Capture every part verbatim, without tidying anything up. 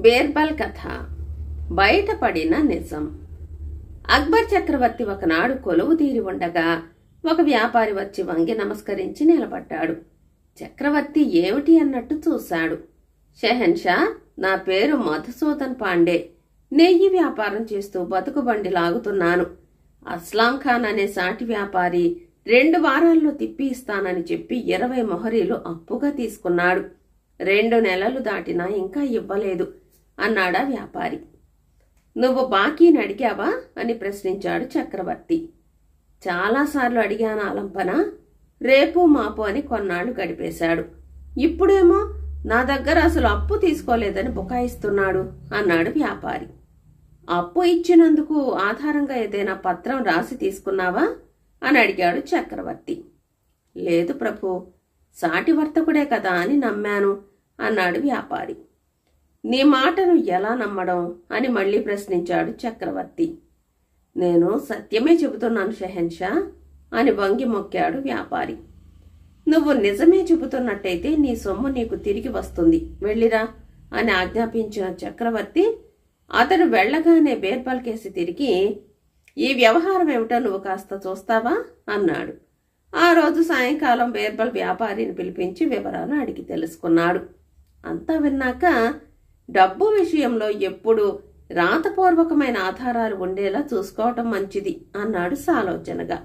బీర్బల్ కథ. బయటపడిన నిజం. అక్బర్ చక్రవర్తి ఒకనాడు కొలువు తీరి ఉండగా ఒక వ్యాపారి వచ్చి వంగి నమస్కరించి నిలబడ్డాడు. చక్రవర్తి ఏమిటి అన్నట్టు చూశాడు. షెహన్షా, నా పేరు మధుసూదన్ పాండే. నెయ్యి వ్యాపారం చేస్తూ బతుకుబండి లాగుతున్నాను. అస్లాం ఖాన్ అనే సాటి వ్యాపారి రెండు వారాల్లో తిప్పి ఇస్తానని చెప్పి ఇరవై మొహరీలు అప్పుగా తీసుకున్నాడు. రెండు నెలలు దాటినా ఇంకా ఇవ్వలేదు అన్నాడా వ్యాపారి. నువ్వు బాకీని అడిగావా అని ప్రశ్నించాడు చక్రవర్తి. చాలాసార్లు అడిగాను ఆలంపన. రేపు మాపు అని కొన్నాళ్లు గడిపేశాడు. ఇప్పుడేమో నా దగ్గర అసలు అప్పు తీసుకోలేదని బుకాయిస్తున్నాడు అన్నాడు వ్యాపారి. అప్పు ఇచ్చినందుకు ఆధారంగా ఏదైనా పత్రం రాసి తీసుకున్నావా అని అడిగాడు చక్రవర్తి. లేదు ప్రభు, సాటి వర్తకుడే కదా అని నమ్మాను అన్నాడు వ్యాపారి. నీ మాటను ఎలా నమ్మడం అని మళ్లీ ప్రశ్నించాడు చక్రవర్తి. నేను సత్యమే చెబుతున్నాను షెహన్షా అని వంగి మొక్కాడు వ్యాపారి. నువ్వు నిజమే చెబుతున్నట్టయితే నీ సొమ్ము నీకు తిరిగి వస్తుంది, వెళ్ళిరా అని ఆజ్ఞాపించిన చక్రవర్తి అతను వెళ్లగానే బీర్బల్ కేసి తిరిగి, ఈ వ్యవహారం ఏమిటో నువ్వు కాస్త చూస్తావా అన్నాడు. ఆ రోజు సాయంకాలం బీర్బల్ వ్యాపారిని పిలిపించి వివరాలు అడిగి తెలుసుకున్నాడు. అంతా విన్నాక, డబ్బు విషయంలో ఎప్పుడు రాతపూర్వకమైన ఆధారాలు ఉండేలా చూసుకోవటం మంచిది అన్నాడు సాలోచనగా.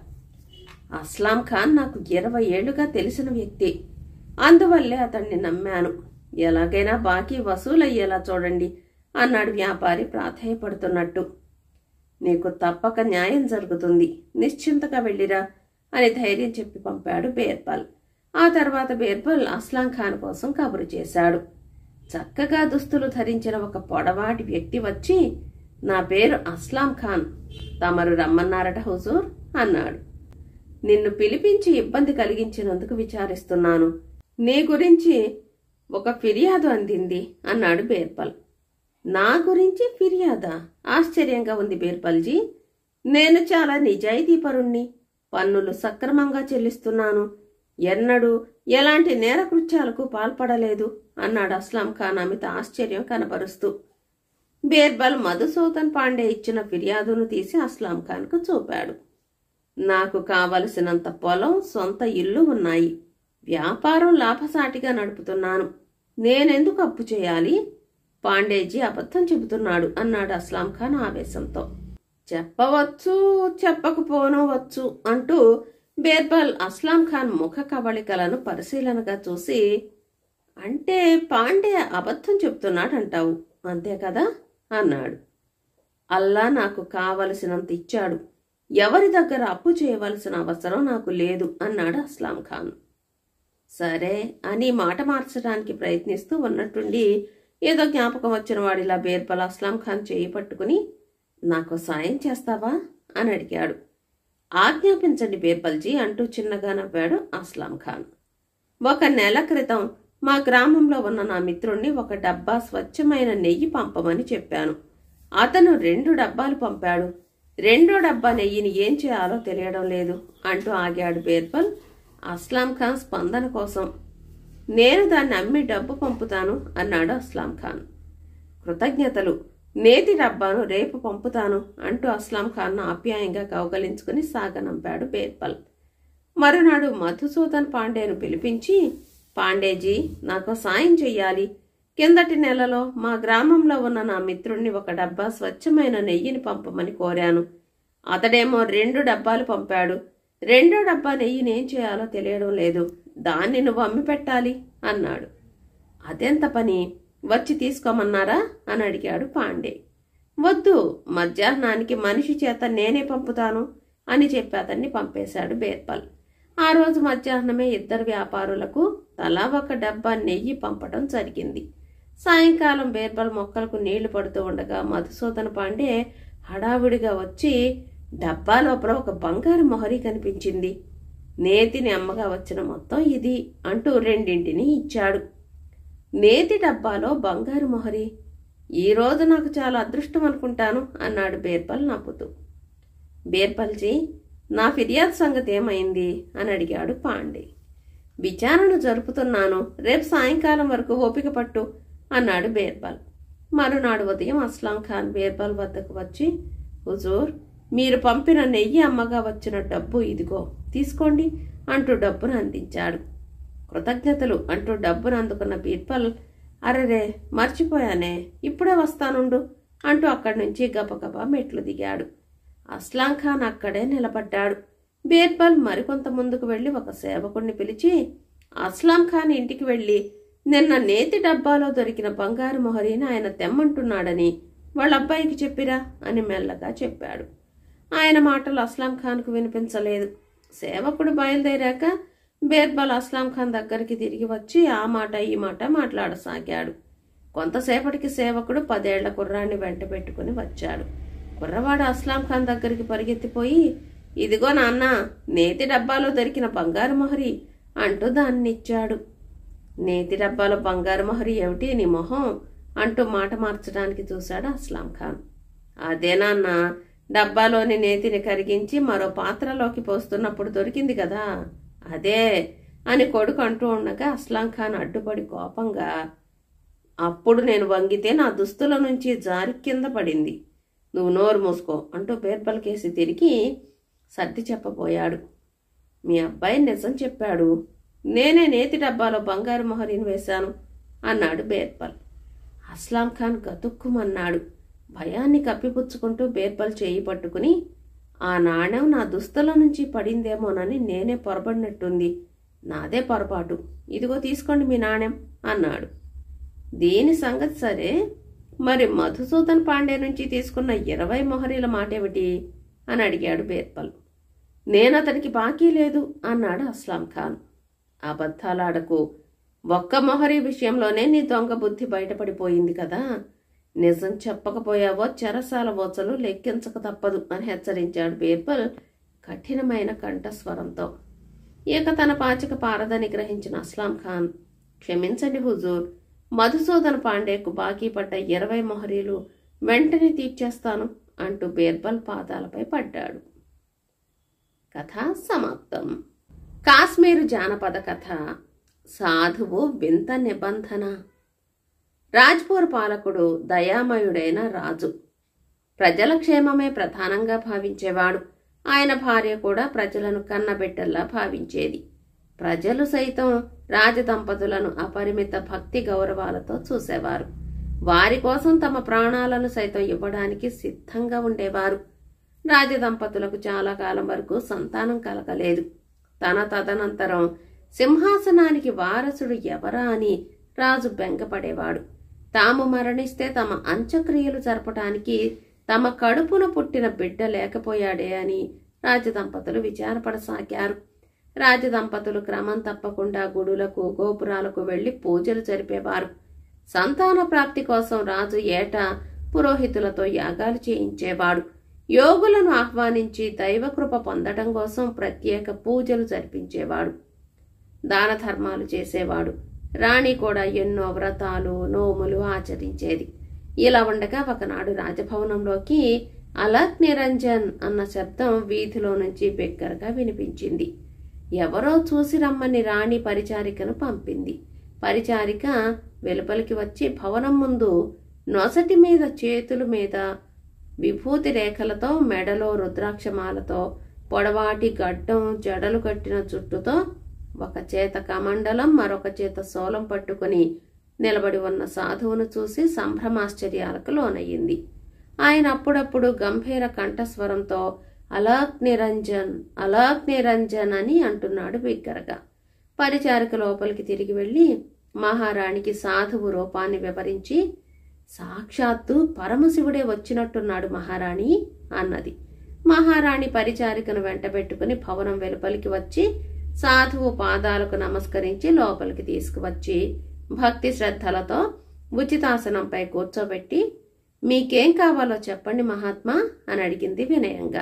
అస్లాం ఖాన్ నాకు ఇరవై ఏళ్లుగా తెలిసిన వ్యక్తి. అందువల్లే అతన్ని నమ్మాను. ఎలాగైనా బాకీ వసూలయ్యేలా చూడండి అన్నాడు వ్యాపారి ప్రాధేయపడుతున్నట్టు. నీకు తప్పక న్యాయం జరుగుతుంది, నిశ్చింతగా వెళ్ళిరా అని ధైర్యం చెప్పి పంపాడు బీర్బల్. ఆ తర్వాత బీర్బల్ అస్లాం ఖాన్ కోసం కబురు చేశాడు. చక్కగా దుస్తులు ధరించిన ఒక పొడవాటి వ్యక్తి వచ్చి, నా పేరు అస్లాం ఖాన్, తమరు రమ్మన్నారట హుజూర్ అన్నాడు. నిన్ను పిలిపించి ఇబ్బంది కలిగించినందుకు విచారిస్తున్నాను. నీ గురించి ఒక ఫిర్యాదు అందింది అన్నాడు బీర్బల్. నా గురించి ఫిర్యాదా? ఆశ్చర్యంగా ఉంది బీర్బల్జీ. నేను చాలా నిజాయితీపరుణ్ణి, పన్నులు సక్రమంగా చెల్లిస్తున్నాను, ఎన్నడూ ఎలాంటి నేరకృత్యాలకు పాల్పడలేదు అన్నాడు అస్లాం ఖాన్ అమిత ఆశ్చర్యం కనబరుస్తూ. బీర్బల్ మధుసూదన్ పాండే ఇచ్చిన ఫిర్యాదును తీసి అస్లాం ఖాన్కు చూపాడు. నాకు కావలసినంత పొలం, సొంత ఇల్లు ఉన్నాయి. వ్యాపారం లాభసాటిగా నడుపుతున్నాను. నేనెందుకు అప్పు చేయాలి? పాండేజీ అబద్ధం చెబుతున్నాడు అన్నాడు అస్లాం ఖాన్ ఆవేశంతో. చెప్పవచ్చు, చెప్పకపోనవచ్చు అంటూ బీర్బల్ అస్లాం ఖాన్ ముఖ కవళికలను పరిశీలనగా చూసి, అంటే పాండే అబద్ధం చెప్తున్నాడంటావు, అంతే కదా అన్నాడు. అల్లా నాకు కావలసినంత ఇచ్చాడు, ఎవరి దగ్గర అప్పు చేయవలసిన అవసరం నాకు లేదు అన్నాడు అస్లాం ఖాన్. సరే అని మాట మార్చడానికి ప్రయత్నిస్తూ ఉన్నట్టుండి ఏదో జ్ఞాపకం వచ్చిన వాడిలా బీర్బల్ అస్లాం ఖాన్ చేయి పట్టుకుని, నాకు సాయం చేస్తావా అని అడిగాడు. ఆజ్ఞాపించండి బీర్బల్జీ అంటూ చిన్నగా నవ్వాడు అస్లాం ఖాన్. ఒక నెల క్రితం మా గ్రామంలో ఉన్న నా మిత్రుణ్ణి ఒక డబ్బా స్వచ్ఛమైన నెయ్యి పంపమని చెప్పాను. అతను రెండు డబ్బాలు పంపాడు. రెండో డబ్బా నెయ్యిని ఏం చేయాలో తెలియడం లేదు అంటూ ఆగాడు బీర్బల్ అస్లాం ఖాన్ స్పందన కోసం. నేను దాన్ని అమ్మి డబ్బు పంపుతాను అన్నాడు అస్లాం ఖాన్. కృతజ్ఞతలు, నేతి డబ్బాను రేపు పంపుతాను అంటూ అస్లాం ఖాన్ను ఆప్యాయంగా కౌగలించుకుని సాగనంపాడు బీర్బల్. మరునాడు మధుసూదన్ పాండేను పిలిపించి, పాండేజీ నాకు సాయం చెయ్యాలి. కిందటి నెలలో మా గ్రామంలో ఉన్న నా మిత్రుణ్ణి ఒక డబ్బా స్వచ్ఛమైన నెయ్యిని పంపమని కోరాను. అతడేమో రెండు డబ్బాలు పంపాడు. రెండో డబ్బా నెయ్యిని ఏం చేయాలో తెలియడం లేదు, దాన్ని నువ్వు అమ్మి పెట్టాలి అన్నాడు. అదెంత పని, వచ్చి తీసుకోమన్నారా అని అడిగాడు పాండే. వద్దు, మధ్యాహ్నానికి మనిషి చేత నేనే పంపుతాను అని చెప్పి అతన్ని పంపేశాడు బీర్బల్. ఆ రోజు మధ్యాహ్నమే ఇద్దరు వ్యాపారులకు తలా ఒక డబ్బా నెయ్యి పంపడం జరిగింది. సాయంకాలం బీర్బల్ మొక్కలకు నీళ్లు పడుతూ ఉండగా మధుసూదన్ పాండే హడావుడిగా వచ్చి, డబ్బా లోపల ఒక బంగారు మొహరీ కనిపించింది. నేతిని అమ్మగా వచ్చిన మొత్తం ఇది అంటూ రెండింటిని ఇచ్చాడు. నేతి డబ్బాలో బంగారు మొహరీ, ఈరోజు నాకు చాలా అదృష్టం అనుకుంటాను అన్నాడు బీర్బల్ నవ్వుతూ. బీర్బల్జీ, నా ఫిర్యాదు సంగతి ఏమైంది అని అడిగాడు పాండే. విచారణ జరుపుతున్నాను, రేపు సాయంకాలం వరకు ఓపిక పట్టు అన్నాడు బీర్బల్. మరునాడు ఉదయం అస్లాం ఖాన్ బీర్బల్ వద్దకు వచ్చి, హుజూర్, మీరు పంపిన నెయ్యి అమ్మగా వచ్చిన డబ్బు ఇదిగో తీసుకోండి అంటూ డబ్బును అందించాడు. కృతజ్ఞతలు అంటూ డబ్బును అందుకున్న బీర్బల్, అరెరే మర్చిపోయానే, ఇప్పుడే వస్తానుండు అంటూ అక్కడి నుంచి గబగబా మెట్లు దిగాడు. అస్లాం ఖాన్ అక్కడే నిలబడ్డాడు. బీర్బల్ మరికొంత ముందుకు వెళ్లి ఒక సేవకుణ్ణి పిలిచి, అస్లాం ఖాన్ ఇంటికి వెళ్లి నిన్న నేతి డబ్బాలో దొరికిన బంగారు మొహరీని ఆయన తెమ్మంటున్నాడని వాళ్ళ అబ్బాయికి చెప్పిరా అని మెల్లగా చెప్పాడు. ఆయన మాటలు అస్లాం ఖాన్కు వినిపించలేదు. సేవకుడు బయలుదేరాక బీర్బల్ అస్లాం ఖాన్ దగ్గరికి తిరిగి వచ్చి ఆ మాట ఈ మాట మాట్లాడసాగాడు. కొంతసేపటికి సేవకుడు పదేళ్ల కుర్రాన్ని వెంట పెట్టుకుని వచ్చాడు. కుర్రవాడు అస్లాం ఖాన్ దగ్గరికి పరిగెత్తిపోయి, ఇదిగో నాన్న, నేతి డబ్బాలో దొరికిన బంగారు మొహరి అంటూ దాన్నిచ్చాడు. నేతి డబ్బాలో బంగారు మొహరి ఏమిటి నీ మొహం అంటూ మాట మార్చడానికి చూశాడు అస్లాం ఖాన్. అదే నాన్న, డబ్బాలోని నేతిని కరిగించి మరో పాత్రలోకి పోస్తున్నప్పుడు దొరికింది కదా, అదే అని కొడుకు అంటూ ఉండగా అస్లాం ఖాన్ అడ్డుపడి కోపంగా, అప్పుడు నేను వంగితే నా దుస్తుల నుంచి జారి కింద పడింది, నువ్వు నోరు మూసుకో అంటూ బీర్బల్ కేసి తిరిగి సర్ది చెప్పబోయాడు. మీ అబ్బాయి నిజం చెప్పాడు, నేనే నేతి డబ్బాలో బంగారు మొహరీని వేశాను అన్నాడు బీర్బల్. అస్లాం ఖాన్ గతుక్కుమన్నాడు. భయాన్ని కప్పిపుచ్చుకుంటూ బీర్బల్ చేయి పట్టుకుని, ఆ నాణ్యం నా దుస్తుల నుంచి పడిందేమోనని నేనే పొరబడినట్టుంది, నాదే పొరపాటు, ఇదిగో తీసుకోండి మీ నాణ్యం అన్నాడు. దీని సంగతి సరే, మరి మధుసూదన్ పాండే నుంచి తీసుకున్న ఇరవై మొహరీల మాటేమిటి అని అడిగాడు బీర్బల్. నేనతనికి బాకీ లేదు అన్నాడు అస్లాం ఖాన్. అబద్ధాలాడకు, ఒక్క మొహరీ విషయంలోనే నీ దొంగ బుద్ధి బయటపడిపోయింది కదా, నిజం చెప్పకపోయావో చెరసాల ఓచలు లెక్కించక తప్పదు అని హెచ్చరించాడు బీర్బల్ కఠినమైన కంఠస్వరంతో. ఇక తన పాచిక పారదని గ్రహించిన అస్లాం ఖాన్, క్షమించండి హుజూర్, మధుసూదన్ పాండేకు బాకీ పడ్డ ఇరవై మొహరీలు వెంటనే తీర్చేస్తాను అంటూ బీర్బల్ పాదాలపై పడ్డాడు. కథ సమాప్తం. కాశ్మీరు జానపద కథ సాధువు వింత నిబంధన. రాజ్పూర్ పాలకుడు దయామయుడైన రాజు. ప్రజల క్షేమమే ప్రధానంగా భావించేవాడు. ఆయన భార్య కూడా ప్రజలను కన్నబిడ్డల్లా భావించేది. ప్రజలు సైతం రాజదంపతులను అపరిమిత భక్తి గౌరవాలతో చూసేవారు. వారి కోసం తమ ప్రాణాలను సైతం ఇవ్వడానికి సిద్ధంగా ఉండేవారు. రాజదంపతులకు చాలా కాలం వరకు సంతానం కలగలేదు. తన తదనంతరం సింహాసనానికి వారసుడు ఎవరా అని రాజు బెంగపడేవాడు. తాము మరణిస్తే తమ అంత్యక్రియలు జరపటానికి తమ కడుపున పుట్టిన బిడ్డ లేకపోయాడే అని రాజదంపతులు విచారపడసాగారు. రాజదంపతులు క్రమం తప్పకుండా గుడులకు గోపురాలకు వెళ్లి పూజలు జరిపేవారు. సంతాన ప్రాప్తి కోసం రాజు ఏటా పురోహితులతో యాగాలు చేయించేవాడు. యోగులను ఆహ్వానించి దైవకృప పొందడం కోసం ప్రత్యేక పూజలు జరిపించేవాడు. దాన ధర్మాలు చేసేవాడు. రాణి కూడా ఎన్నో వ్రతాలు నోములు ఆచరించేది. ఇలా ఉండగా ఒకనాడు రాజభవనంలోకి అలక్ నిరంజన్ అన్న శబ్దం వీధిలో నుంచి బిగ్గరగా వినిపించింది. ఎవరో చూసి రమ్మని రాణి పరిచారికను పంపింది. పరిచారిక వెలుపలికి వచ్చి భవనం ముందు నొసటి మీద చేతుల మీద విభూతి రేఖలతో మెడలో రుద్రాక్షమాలతో పొడవాటి గడ్డం జడలు కట్టిన జుట్టుతో ఒక చేత కమండలం మరొక చేత శూలం పట్టుకుని నిలబడి ఉన్న సాధువును చూసి సంభ్రమాశ్చర్యాలకు లోనయ్యింది. ఆయన అప్పుడప్పుడు గంభీర కంఠస్వరంతో అలక్ నిరంజన్ అలక్ నిరంజన్ అని అంటున్నాడు బిగ్గరగా. పరిచారిక లోపలికి తిరిగి వెళ్లి మహారాణికి సాధువు రూపాన్ని వివరించి, సాక్షాత్తు పరమశివుడే వచ్చినట్టున్నాడు మహారాణి అన్నది. మహారాణి పరిచారికను వెంటబెట్టుకుని భవనం వెలుపలికి వచ్చి సాధువు పాదాలకు నమస్కరించి లోపలికి తీసుకువచ్చి భక్తి శ్రద్ధలతో ఉచితాసనంపై కూర్చోబెట్టి, మీకేం కావాలో చెప్పండి మహాత్మా అని అడిగింది వినయంగా.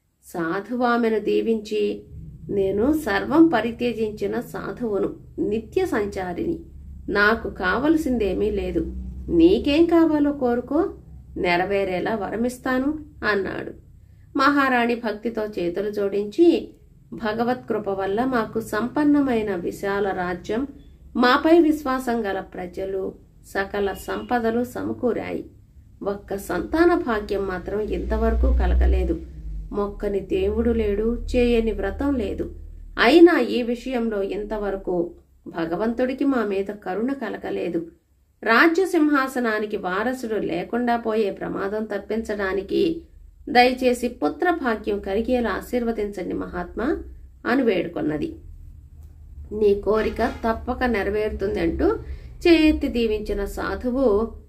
సాధువు ఆమెను దీవించి, నేను సర్వం పరిత్యజించిన సాధువును, నిత్య సంచారిని, నాకు కావలసిందేమీ లేదు, నీకేం కావాలో కోరుకో, నెరవేరేలా వరమిస్తాను అన్నాడు. మహారాణి భక్తితో చేతులు జోడించి, భగవత్కృప వల్ల మాకు సంపన్నమైన విశాల రాజ్యం, మాపై విశ్వాసం గల ప్రజలు, సకల సంపదలు సమకూరాయి. ఒక్క సంతాన భాగ్యం మాత్రం ఇంతవరకు కలగలేదు. మొక్కని దేవుడు లేడు, చేయని వ్రతం లేదు. అయినా ఈ విషయంలో ఇంతవరకు భగవంతుడికి మా మీద కరుణ కలగలేదు. రాజ్య సింహాసనానికి వారసుడు లేకుండా పోయే ప్రమాదం తప్పించడానికి దయచేసి పుత్ర భాగ్యం కలిగేలా ఆశీర్వదించండి మహాత్మా అని వేడుకొన్నది. నీ కోరిక తప్పక నెరవేరుతుంది అంటూ చేతి దీవించిన సాధువు,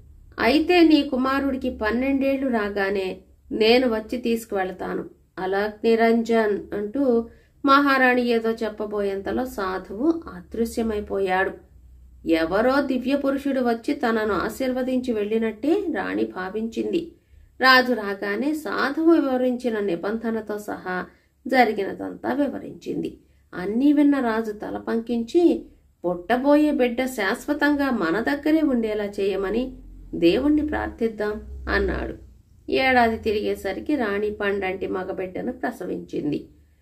అయితే నీ కుమారుడికి పన్నెండేళ్లు రాగానే నేను వచ్చి తీసుకువెళతాను, అలక్ నిరంజన్ అంటూ మహారాణి ఏదో చెప్పబోయేంతలో సాధువు అదృశ్యమైపోయాడు. ఎవరో దివ్య పురుషుడు వచ్చి తనను ఆశీర్వదించి వెళ్లినట్టే రాణి భావించింది. రాజు రాగానే సాధువు వివరించిన నిబంధనతో సహా జరిగినదంతా వివరించింది. అన్నీ విన్న రాజు తల పంకించి, పుట్టబోయే బిడ్డ శాశ్వతంగా మన దగ్గరే ఉండేలా చేయమని దేవుణ్ణి ప్రార్థిద్దాం అన్నాడు. ఏడాది తిరిగేసరికి రాణి పండంటి మగబిడ్డను ప్రసవించింది.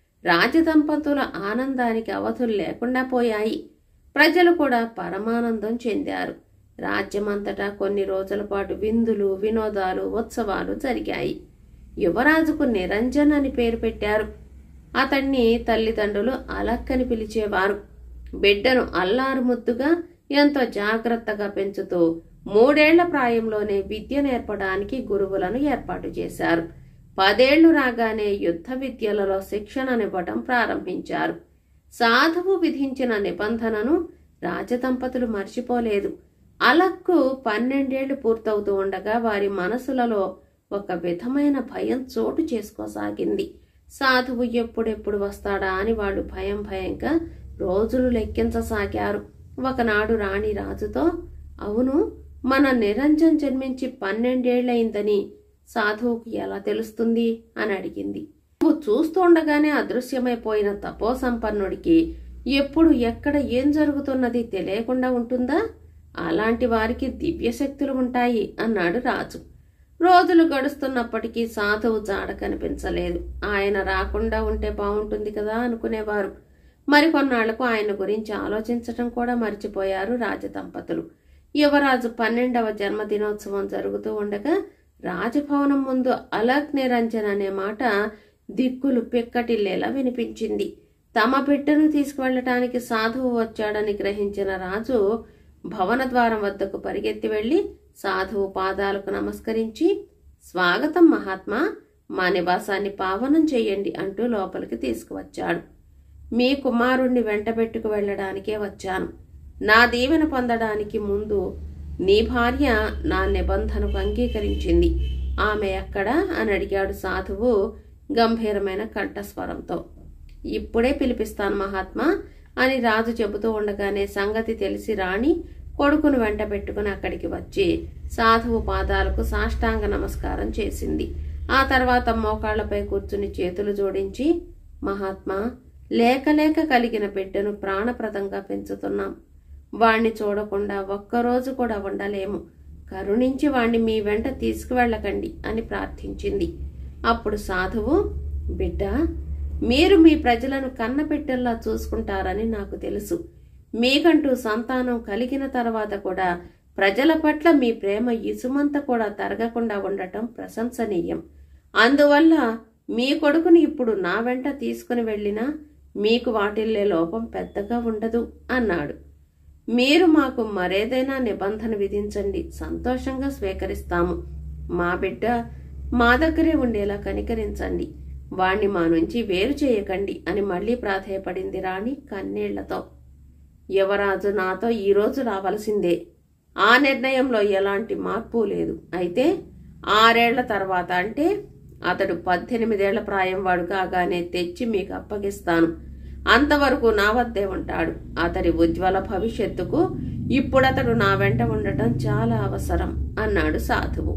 రాజదంపతుల ఆనందానికి అవధులు లేకుండా పోయాయి. ప్రజలు కూడా పరమానందం చెందారు. రాజ్యమంతటా కొన్ని రోజుల పాటు విందులు, వినోదాలు, ఉత్సవాలు జరిగాయి. యువరాజుకు నిరంజన్ అని పేరు పెట్టారు. అతన్ని తల్లిదండ్రులు అలక్ అని పిలిచేవారు. బిడ్డను అల్లారు ముద్దుగా ఎంతో జాగ్రత్తగా పెంచుతూ మూడేళ్ల ప్రాయంలోనే విద్య నేర్పడానికి గురువులను ఏర్పాటు చేశారు. పదేళ్లు రాగానే యుద్ధ విద్యలలో శిక్షణనివ్వటం ప్రారంభించారు. సాధువు విధించిన నిబంధనను రాజదంపతులు మర్చిపోలేదు. అలక్కు పన్నెండేళ్లు పూర్తవుతూ ఉండగా వారి మనసులలో ఒక విధమైన భయం చోటు చేసుకోసాగింది. సాధువు ఎప్పుడెప్పుడు వస్తాడా అని వాళ్ళు భయం భయంగా రోజులు లెక్కించసాగారు. ఒకనాడు రాణి రాజుతో, అవును, మన నిరంజన్ జన్మించి పన్నెండేళ్లయిందని సాధువుకు ఎలా తెలుస్తుంది అని అడిగింది. నువ్వు చూస్తుండగానే అదృశ్యమైపోయిన తపోసంపన్నుడికి ఎప్పుడు ఎక్కడ ఏం జరుగుతున్నది తెలియకుండా ఉంటుందా? అలాంటి వారికి దివ్యశక్తులు ఉంటాయి అన్నాడు రాజు. రోజులు గడుస్తున్నప్పటికీ సాధువు జాడ కనిపించలేదు. ఆయన రాకుండా ఉంటే బాగుంటుంది కదా అనుకునేవారు. మరికొన్నాళ్లకు ఆయన గురించి ఆలోచించటం కూడా మర్చిపోయారు రాజదంపతులు. యువరాజు పన్నెండవ జన్మదినోత్సవం జరుగుతూ ఉండగా రాజభవనం ముందు అలక్ నిరంజన్ అనే మాట దిక్కులు పిక్కటిల్లేలా వినిపించింది. తమ బిడ్డను తీసుకువెళ్లటానికి సాధువు వచ్చాడని గ్రహించిన రాజు భవన ద్వారం వద్దకు పరిగెత్తి వెళ్లి సాధువు పాదాలకు నమస్కరించి, స్వాగతం మహాత్మా, మా నివాసాన్ని పావనం చెయ్యండి అంటూ లోపలికి తీసుకువచ్చాడు. మీ కుమారుణ్ణి వెంటబెట్టుకు వెళ్లడానికే వచ్చాను. నా దీవెన పొందడానికి ముందు నీ భార్య నా నిబంధనకు అంగీకరించింది. ఆమె ఎక్కడా అని అడిగాడు సాధువు గంభీరమైన కంఠస్వరంతో. ఇప్పుడే పిలిపిస్తాను మహాత్మా అని రాజు చెబుతూ ఉండగానే సంగతి తెలిసి రాణి కొడుకును వెంట పెట్టుకుని అక్కడికి వచ్చి సాధువు పాదాలకు సాష్టాంగ నమస్కారం చేసింది. ఆ తర్వాత మోకాళ్లపై కూర్చుని చేతులు జోడించి, మహాత్మా, లేక లేక కలిగిన బిడ్డను ప్రాణప్రదంగా పెంచుతున్నాం. వాణ్ణి చూడకుండా ఒక్కరోజు కూడా ఉండలేము. కరుణించి వాణ్ణి మీ వెంట తీసుకువెళ్ళకండి అని ప్రార్థించింది. అప్పుడు సాధువు, బిడ్డ, మీరు మీ ప్రజలను కన్నపెట్టెల్లా చూసుకుంటారని నాకు తెలుసు. మీకంటూ సంతానం కలిగిన తర్వాత కూడా ప్రజల పట్ల మీ ప్రేమ ఇసుమంత కూడా తరగకుండా ఉండటం ప్రశంసనీయం. అందువల్ల మీ కొడుకుని ఇప్పుడు నా వెంట తీసుకుని వెళ్ళినా మీకు వాటిల్లే లోపం పెద్దగా ఉండదు అన్నాడు. మీరు మాకు మరేదైనా నిబంధన విధించండి, సంతోషంగా స్వీకరిస్తాము. మా బిడ్డ మా దగ్గరే ఉండేలా కనికరించండి, వాణ్ణి మా నుంచి వేరు చేయకండి అని మళ్లీ ప్రాధేయపడింది రాణి కన్నీళ్లతో. యువరాజు నాతో ఈరోజు రావలసిందే. ఆ నిర్ణయంలో ఎలాంటి మార్పు లేదు. అయితే ఆరేళ్ల తర్వాత, అంటే అతడు పద్దెనిమిదేళ్ల ప్రాయం వాడు కాగానే తెచ్చి మీకు అప్పగిస్తాను. అంతవరకు నా వద్దే ఉంటాడు. అతడి ఉజ్వల భవిష్యత్తుకు ఇప్పుడతడు నా వెంట ఉండటం చాలా అవసరం అన్నాడు సాధువు.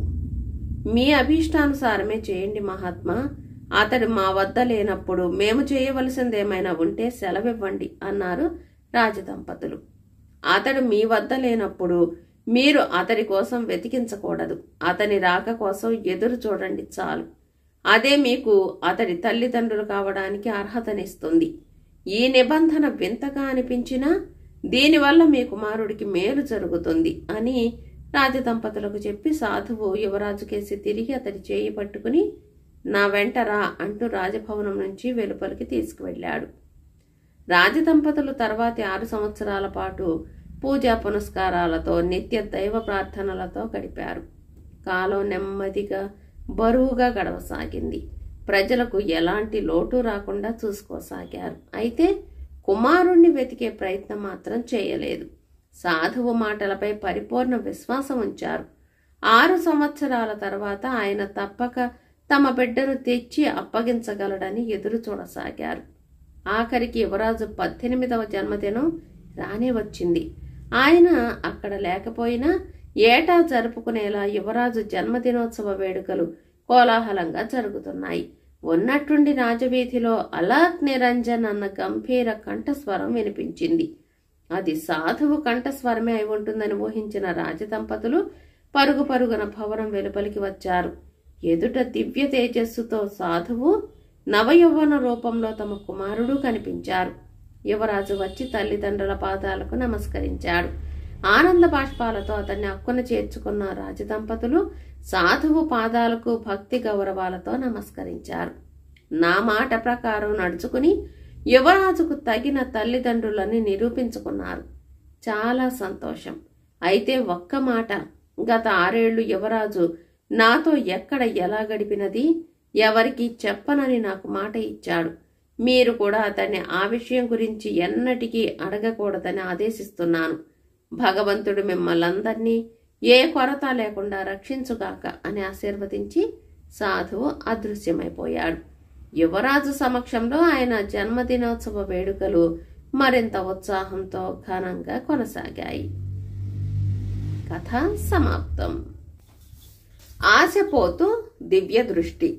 మీ అభీష్టానుసారమే చేయండి మహాత్మా. అతడు మా వద్ద లేనప్పుడు మేము చేయవలసిందేమైనా ఉంటే సెలవివ్వండి అన్నారు రాజదంపతులు. అతడు మీ వద్ద లేనప్పుడు మీరు అతడి కోసం వెతికించకూడదు. అతని రాక కోసం ఎదురు చూడండి చాలు. అదే మీకు అతడి తల్లిదండ్రులు కావడానికి అర్హతనిస్తుంది. ఈ నిబంధన వింతగా అనిపించినా దీనివల్ల మీ కుమారుడికి మేలు జరుగుతుంది అని రాజదంపతులకు చెప్పి సాధువు యువరాజుకేసి తిరిగి అతడి చేయి పట్టుకుని నా వెంటరా అంటూ రాజభవనం నుంచి వెలుపలికి తీసుకువెళ్ళాడు. రాజదంపతులు తర్వాతి ఆరు సంవత్సరాల పాటు పూజా పునస్కారాలతో నిత్య దైవ ప్రార్థనలతో గడిపారు. కాలం నెమ్మదిగా బరువుగా గడవసాగింది. ప్రజలకు ఎలాంటి లోటు రాకుండా చూసుకోసాగారు. అయితే కుమారుణ్ణి వెతికే ప్రయత్నం మాత్రం చేయలేదు. సాధువు మాటలపై పరిపూర్ణ విశ్వాసం ఉంచారు. ఆరు సంవత్సరాల తర్వాత ఆయన తప్పక తమ బిడ్డను తెచ్చి అప్పగించగలడని ఎదురు చూడసాగారు. ఆఖరికి యువరాజు పద్దెనిమిదవ జన్మదినం రానే వచ్చింది. ఆయన అక్కడ లేకపోయినా ఏటా జరుపుకునేలా యువరాజు జన్మదినోత్సవ వేడుకలు కోలాహలంగా జరుగుతున్నాయి. ఉన్నట్టుండి రాజవీధిలో అలాక్ నిరంజన్ అన్న గంభీర కంఠస్వరం వినిపించింది. అది సాధువు కంఠస్వరమే అయి ఉంటుందని ఊహించిన రాజదంపతులు పరుగు పరుగున భవనం వెలుపలికి వచ్చారు. ఎదుట దివ్య తేజస్సుతో సాధువు నవయౌవన రూపంలో తమ కుమారుడు కనిపించారు. యువరాజు వచ్చి తల్లిదండ్రుల పాదాలకు నమస్కరించాడు. ఆనంద బాష్పాలతో అతన్ని అక్కున చేర్చుకున్న రాజదంపతులు సాధువు పాదాలకు భక్తి గౌరవాలతో నమస్కరించారు. నా మాట ప్రకారం నడుచుకుని యువరాజుకు తగిన తల్లిదండ్రులని నిరూపించుకున్నారు. చాలా సంతోషం. అయితే ఒక్క మాట, గత ఆరేళ్లు యువరాజు నాతో ఎక్కడ ఎలా గడిపినది ఎవరికి చెప్పనని నాకు మాట ఇచ్చాడు. మీరు కూడా అతన్ని ఆ విషయం గురించి ఎన్నటికీ అడగకూడదని ఆదేశిస్తున్నాను. భగవంతుడు మిమ్మల్ందరినీ ఏ కొరత లేకుండా రక్షించుగాక అని ఆశీర్వదించి సాధువు అదృశ్యమైపోయాడు. యువరాజు సమక్షంలో ఆయన జన్మదినోత్సవ వేడుకలు మరింత ఉత్సాహంతో ఘనంగా కొనసాగాయి. కథ సమాప్తం. ఆశపోతూ దివ్య దృష్టి.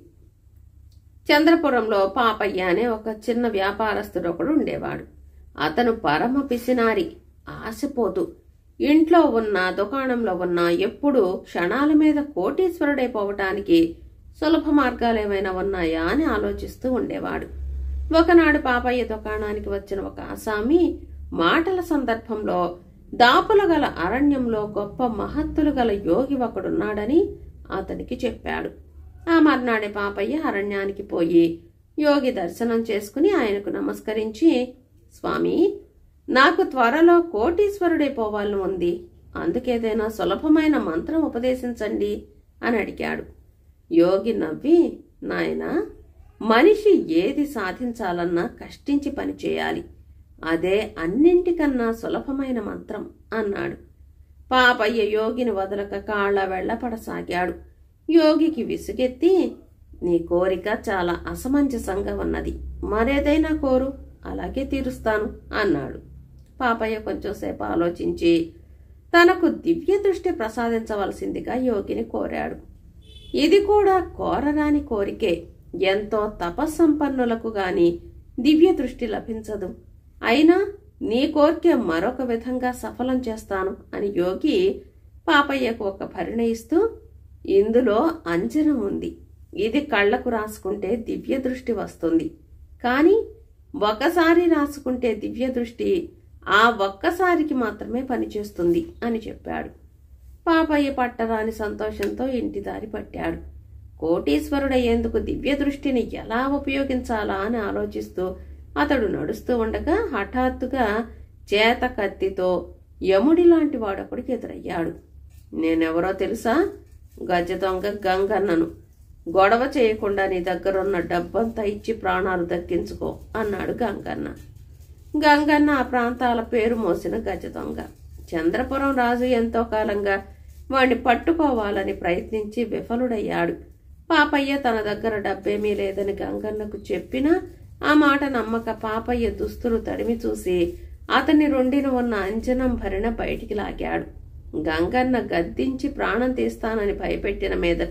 చంద్రపురంలో పాపయ్య అనే ఒక చిన్న వ్యాపారస్తుడు ఒకడు ఉండేవాడు. అతను పరమ పిసినారి, ఆశపోతూ. ఇంట్లో ఉన్న దుకాణంలో ఉన్న ఎప్పుడూ క్షణాల మీద కోటీశ్వరుడైపోవటానికి సులభ మార్గాలు ఏమైనా ఉన్నాయా అని ఆలోచిస్తూ ఉండేవాడు. ఒకనాడు పాపయ్య దుకాణానికి వచ్చిన ఒక ఆసామి మాటల సందర్భంలో దాపుల గల అరణ్యంలో గొప్ప మహత్తులు గల యోగి ఒకడున్నాడని అతనికి చెప్పాడు. ఆ మర్నాడే పాపయ్య అరణ్యానికి పోయి యోగి దర్శనం చేసుకుని ఆయనకు నమస్కరించి, స్వామి, నాకు త్వరలో కోటీశ్వరుడైపోవాలని ఉంది, అందుకేదైనా సులభమైన మంత్రం ఉపదేశించండి అని అడిగాడు. యోగి నవ్వి, నాయనా, మనిషి ఏది సాధించాలన్నా కష్టించి పనిచేయాలి, అదే అన్నింటికన్నా సులభమైన మంత్రం అన్నాడు. పాపయ్య యోగిని వదలక కాళ్ల వెళ్లపడసాగాడు. యోగికి విసుగెత్తి, నీ కోరిక చాలా అసమంజసంగా ఉన్నది, మరేదైనా కోరు, అలాగే తీరుస్తాను అన్నాడు. పాపయ్య కొంచెంసేపు ఆలోచించి తనకు దివ్య దృష్టి ప్రసాదించవలసిందిగా యోగిని కోరాడు. ఇది కూడా కోరరాని కోరికే. ఎంతో తపస్సంపన్నులకు గాని దివ్య దృష్టి లభించదు. అయినా నీ కోరికే మరొక విధంగా సఫలం చేస్తాను అని యోగి పాపయ్యకు ఒక భరిణ ఇస్తూ, ఇందులో అంజనం ఉంది, ఇది కళ్లకు రాసుకుంటే దివ్య దృష్టి వస్తుంది, కాని ఒకసారి రాసుకుంటే దివ్య దృష్టి ఆ ఒక్కసారికి మాత్రమే పనిచేస్తుంది అని చెప్పాడు. పాపయ్య పట్టరాని సంతోషంతో ఇంటి దారి పట్టాడు. కోటీశ్వరుడయ్యేందుకు దివ్య దృష్టిని ఎలా ఉపయోగించాలా అని ఆలోచిస్తూ అతడు నడుస్తూ ఉండగా హఠాత్తుగా చేత కత్తితో యముడి లాంటి వాడొకడికి ఎదురయ్యాడు. నేనెవరో తెలుసా? గజ దొంగ గంగన్నను. గొడవ చేయకుండా నీ దగ్గరున్న డబ్బంతా ఇచ్చి ప్రాణాలు దక్కించుకో అన్నాడు గంగన్న. గంగన్న ఆ ప్రాంతాల పేరు మోసిన గజ దొంగ. చంద్రపురం రాజు ఎంతో కాలంగా వాణ్ణి పట్టుకోవాలని ప్రయత్నించి విఫలుడయ్యాడు. పాపయ్య తన దగ్గర డబ్బేమీ లేదని గంగన్నకు చెప్పినా ఆ మాట నమ్మక పాపయ్య దుస్తులు తడిమి చూసి అతని రొండిన ఉన్న అంజనం భరిణ బయటికి లాగాడు. గంగన్న గద్దించి ప్రాణం తీస్తానని భయపెట్టిన మీదట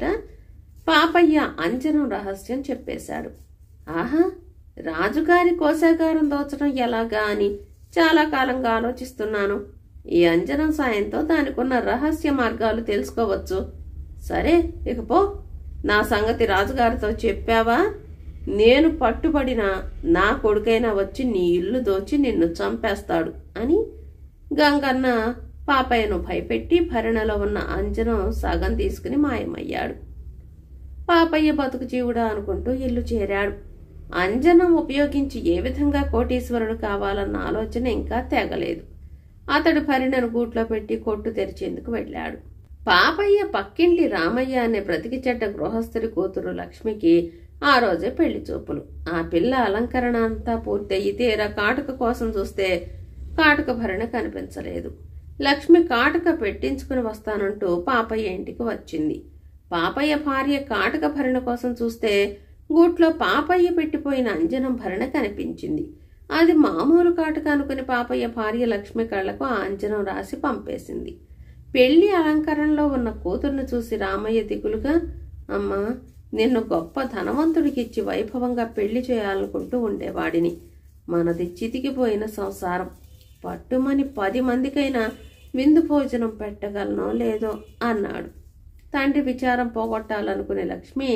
పాపయ్య అంజనం రహస్యం చెప్పేశాడు. ఆహా, రాజుగారి కోశాగారం దోచడం ఎలాగా అని చాలా కాలంగా ఆలోచిస్తున్నాను. ఈ అంజనం సాయంతో దానికున్న రహస్య మార్గాలు తెలుసుకోవచ్చు. సరే, ఇకపో, నా సంగతి రాజుగారితో చెప్పావా? నేను పట్టుబడినా నా కొడుకైనా వచ్చి నీ ఇల్లు దోచి నిన్ను చంపేస్తాడు అని గంగన్న పాపయ్యను భయపెట్టి భరణలో ఉన్న అంజనం సగం తీసుకుని మాయమయ్యాడు. పాపయ్య బతుకు జీవుడా అనుకుంటూ ఇల్లు చేరాడు. అంజనం ఉపయోగించి ఏ విధంగా కోటీశ్వరుడు కావాలన్న ఆలోచన ఇంకా తెగలేదు. అతడు భరిణను గూట్లో పెట్టి కొట్టు తెరిచేందుకు వెళ్ళాడు. పాపయ్య పక్కింటి రామయ్య అనే బ్రతికి చెడ్డ గృహస్థుడి కూతురు లక్ష్మికి ఆ రోజే పెళ్లి చూపులు. ఆ పిల్ల అలంకరణ అంతా పూర్తయి తీరా కాటుక కోసం చూస్తే కాటుక భరణ కనిపించలేదు. లక్ష్మి కాటుక పెట్టించుకుని వస్తానంటూ పాపయ్య ఇంటికి వచ్చింది. పాపయ్య భార్య కాటుక భరణ కోసం చూస్తే గూట్లో పాపయ్య పెట్టిపోయిన అంజనం భరణ కనిపించింది. అది మామూలు కాటుక అనుకుని పాపయ్య భార్య లక్ష్మి కళ్లకు ఆ అంజనం రాసి పంపేసింది. పెళ్లి అలంకరణలో ఉన్న కూతుర్ను చూసి రామయ్య దిగులుగా, అమ్మా, నిన్ను గొప్ప ధనవంతుడికిచ్చి వైభవంగా పెళ్లి చేయాలనుకుంటూ ఉండేవాడిని. మనది చితికిపోయిన సంసారం. పట్టుమని పది మందికైనా విందు భోజనం పెట్టగలనో లేదో అన్నాడు. తండ్రి విచారం పోగొట్టాలనుకునే లక్ష్మి,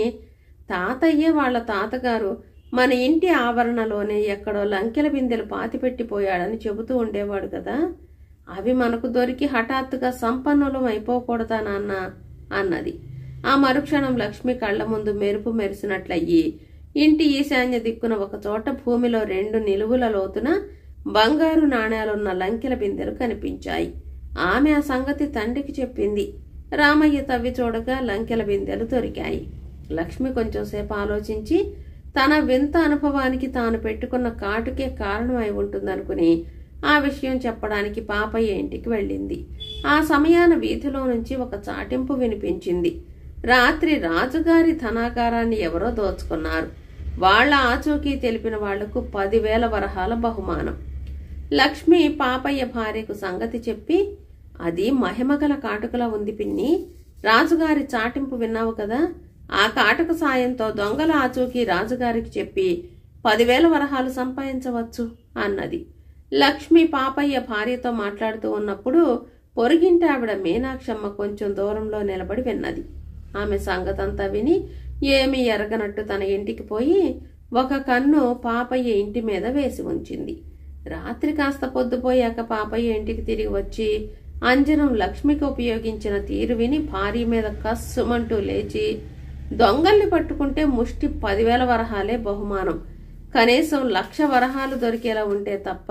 తాతయ్య వాళ్ల తాతగారు మన ఇంటి ఆవరణలోనే ఎక్కడో లంకెల బిందెలు పాతిపెట్టిపోయాడని చెబుతూ ఉండేవాడు కదా, అవి మనకు దొరికి హఠాత్తుగా సంపన్నులం అయిపోకూడదా నాన్న అన్నది. ఆ మరుక్షణం లక్ష్మి కళ్ల ముందు మెరుపు మెరిసినట్లయ్యి ఇంటి ఈశాన్య దిక్కున ఒక చోట భూమిలో రెండు నిలువుల లోతున బంగారు నాణేలున్న లంకెల బిందెలు కనిపించాయి. ఆమె ఆ సంగతి తండ్రికి చెప్పింది. రామయ్య తవ్వి చూడగా లంకెల బిందెలు దొరికాయి. లక్ష్మి కొంచెంసేపు ఆలోచించి తన వింత అనుభవానికి తాను పెట్టుకున్న కాటుకే కారణమై ఉంటుందనుకుని ఆ విషయం చెప్పడానికి పాపయ్య ఇంటికి వెళ్ళింది. ఆ సమయాన వీధిలో నుంచి ఒక చాటింపు వినిపించింది. రాత్రి రాజుగారి ధనాగారాన్ని ఎవరో దోచుకున్నారు. వాళ్ల ఆచూకీ తెలిపిన వాళ్లకు పదివేల వరహాల బహుమానం. లక్ష్మి పాపయ్య భార్యకు సంగతి చెప్పి, అది మహిమగల కాటుకలా ఉంది పిన్ని, రాజుగారి చాటింపు విన్నావు కదా, ఆ కాటుక సాయంతో దొంగల ఆచూకీ రాజుగారికి చెప్పి పదివేల వరహాలు సంపాదించవచ్చు అన్నది. లక్ష్మి పాపయ్య భార్యతో మాట్లాడుతూ ఉన్నప్పుడు పొరుగింటి ఆవిడ మీనాక్షమ్మ కొంచెం దూరంలో నిలబడి విన్నది. ఆమె సంగతంతా విని ఏమీ ఎరగనట్టు తన ఇంటికి పోయి ఒక కన్ను పాపయ్య ఇంటి మీద వేసి ఉంచింది. రాత్రి కాస్త పొద్దుపోయాక పాపయ్య ఇంటికి తిరిగి వచ్చి అంజనం లక్ష్మికి ఉపయోగించిన తీరు విని భార్య మీద కస్సుమంటూ లేచి, దొంగల్ని పట్టుకుంటే ముష్టి పదివేల వరహాలే బహుమానం, కనీసం లక్ష వరహాలు దొరికేలా ఉంటే తప్ప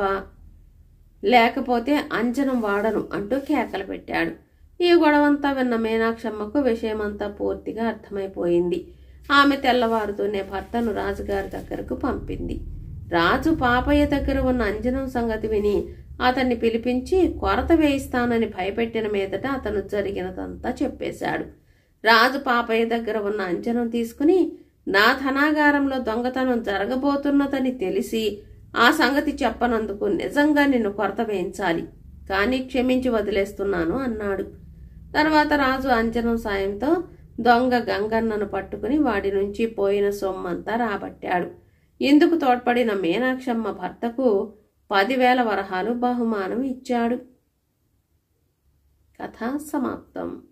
లేకపోతే అంజనం వాడను అంటూ కేకలు పెట్టాడు. ఈ గొడవంతా విన్న మీనాక్షమ్మకు విషయమంతా పూర్తిగా అర్థమైపోయింది. ఆమె తెల్లవారుతూనే భర్తను రాజుగారి దగ్గరకు పంపింది. రాజు పాపయ్య దగ్గర ఉన్న అంజనం సంగతి విని అతన్ని పిలిపించి కొరత వేయిస్తానని భయపెట్టిన మీదట అతను జరిగినదంతా చెప్పేశాడు. రాజు పాపయ్య దగ్గర ఉన్న అంజనం తీసుకుని, నా ధనాగారంలో దొంగతనం జరగబోతున్నదని తెలిసి ఆ సంగతి చెప్పనందుకు నిజంగా నిన్ను కొరత వేయించాలి, కానీ క్షమించి వదిలేస్తున్నాను అన్నాడు. తర్వాత రాజు అంజనం సాయంతో దొంగ గంగన్నను పట్టుకుని వాడి నుంచి పోయిన సొమ్మంతా రాబట్టాడు. ఇందుకు తోడ్పడిన మీనాక్షమ్మ భర్తకు పదివేల వరహాలు బహుమానం ఇచ్చాడు. కథ సమాప్తం.